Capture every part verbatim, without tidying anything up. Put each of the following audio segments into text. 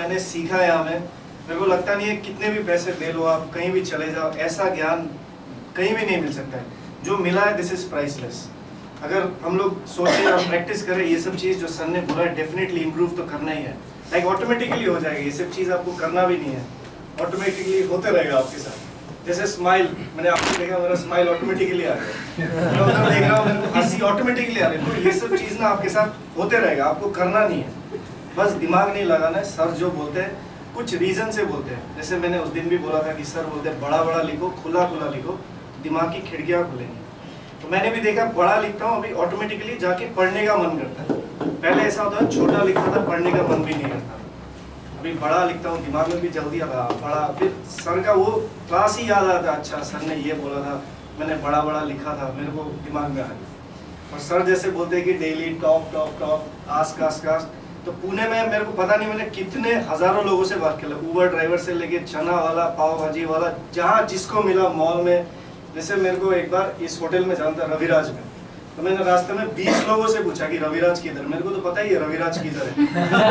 मैंने सीखा है यहाँ में, मेरे को लगता नहीं है कितने भी पैसे दे लो आप, कहीं भी चले जाओ, ऐसा ज्ञान कहीं भी नहीं मिल सकता है। जो मिला है दिस इज प्राइसलेस। अगर हम लोग सोचें और प्रैक्टिस करें ये सब चीज़ जो सर ने बोला, डेफिनेटली इम्प्रूव तो करना ही है, लाइक ऑटोमेटिकली हो जाएगा। ये सब चीज़ आपको करना भी नहीं है, ऑटोमेटिकली होते रहेगा आपके साथ। जैसे स्माइल, मैंने आपको देखा मेरा स्माइल ऑटोमेटिकली आ गया, मैं उधर देख रहा हूँ मेरे को हंसी ऑटोमेटिकली आ रही है। तो ये सब चीज़ ना आपके साथ होते रहेगा, आपको करना नहीं है, बस दिमाग नहीं लगाना है। सर जो बोलते हैं कुछ रीज़न से बोलते हैं, जैसे मैंने उस दिन भी बोला था कि सर बोलते हैं बड़ा बड़ा लिखो, खुला खुला लिखो, दिमाग की खिड़कियाँ खुलेंगी। तो मैंने भी देखा बड़ा लिखता हूँ अभी ऑटोमेटिकली जाके पढ़ने का मन करता है। पहले ऐसा होता है छोटा लिखता था, पढ़ने का मन भी नहीं करता। अभी बड़ा लिखता हूँ, दिमाग में भी जल्दी आता बड़ा, फिर सर का वो क्लास ही याद आता, अच्छा सर ने ये बोला था, मैंने बड़ा बड़ा लिखा था, मेरे को दिमाग में आ गया। और सर जैसे बोलते हैं कि daily top top top ask ask ask. तो पुणे में मेरे को पता नहीं मैंने कितने हजारों लोगों से बात किया, उबर ड्राइवर से लेके चना वाला, पाव भाजी वाला, जहाँ जिसको मिला मॉल में। जैसे मेरे को एक बार इस होटल में जाना था रविराज में, तो मैंने रास्ते में बीस लोगों से पूछा कि रविराज किधर, मेरे को तो पता ही है रविराज किधर है।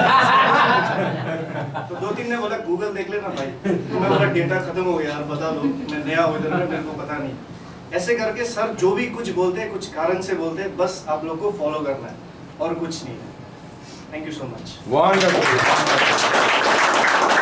तो दो तीन ने बोला गूगल देख लेना भाई, तो मैं बोला डेटा खत्म हो गया यार, बता दो, मैं नया हूँ इधर में, मेरे को पता नहीं। ऐसे करके सर जो भी कुछ बोलते हैं कुछ कारण से बोलते हैं, बस आप लोग को फॉलो करना है और कुछ नहीं है। Thank you so much.